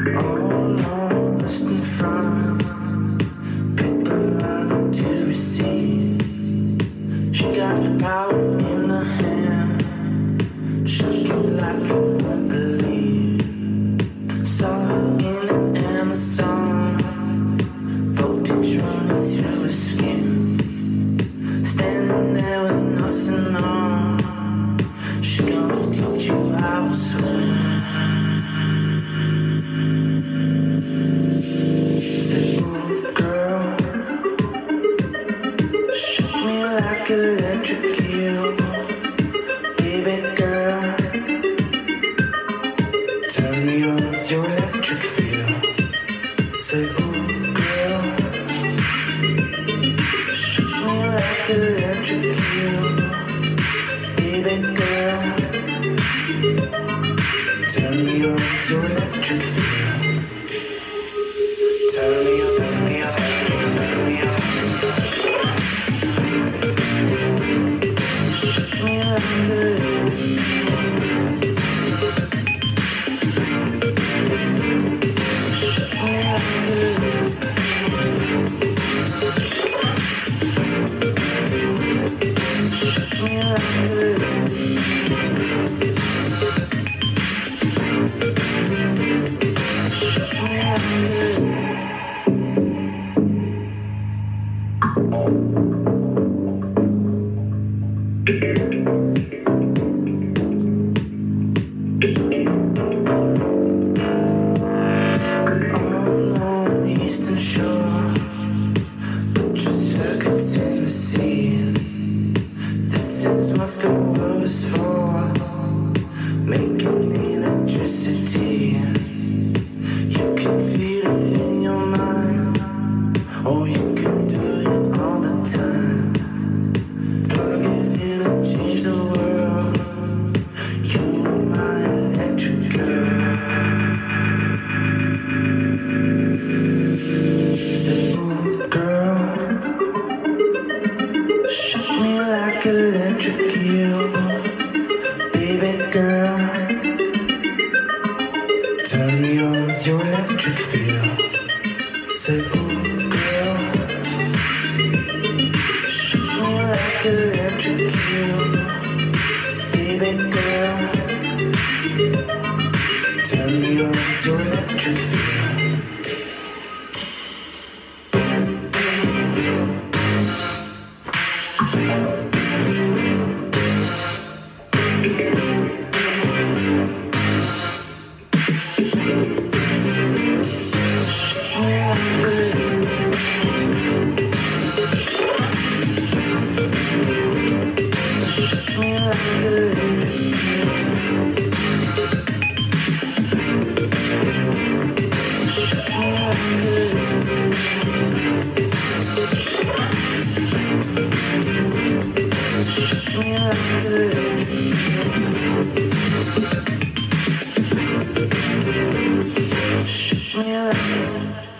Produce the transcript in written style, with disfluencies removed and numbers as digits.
All lost in front, people running to receive. She got the power in her hand, shaking like you won't believe. Saw her in the Amazon, voltage running through her skin. Standing there with nothing on, she gonna teach you how to swim. Said, ooh, girl, shoot me like electric eel. Baby girl, turn me on with your electric feel. Say, ooh, girl, shoot me like electric eel. Baby girl, turn me on with your electric feel. Turn me on, turn me on, turn me on. Shoot me like electric eel. Eastern Shore, put your circuits in the sea. This is what the world is for, making electricity. You can feel it in your mind, or you can do it all the time. Plug it in and change the world. You are my electric girl. Say, ooh, girl, shoot me like electric eel. Baby girl, turn me on with your electric feel. Say, ooh, girl, shoot me like electric eel. Baby girl, turn me on with your electric feel. Yeah.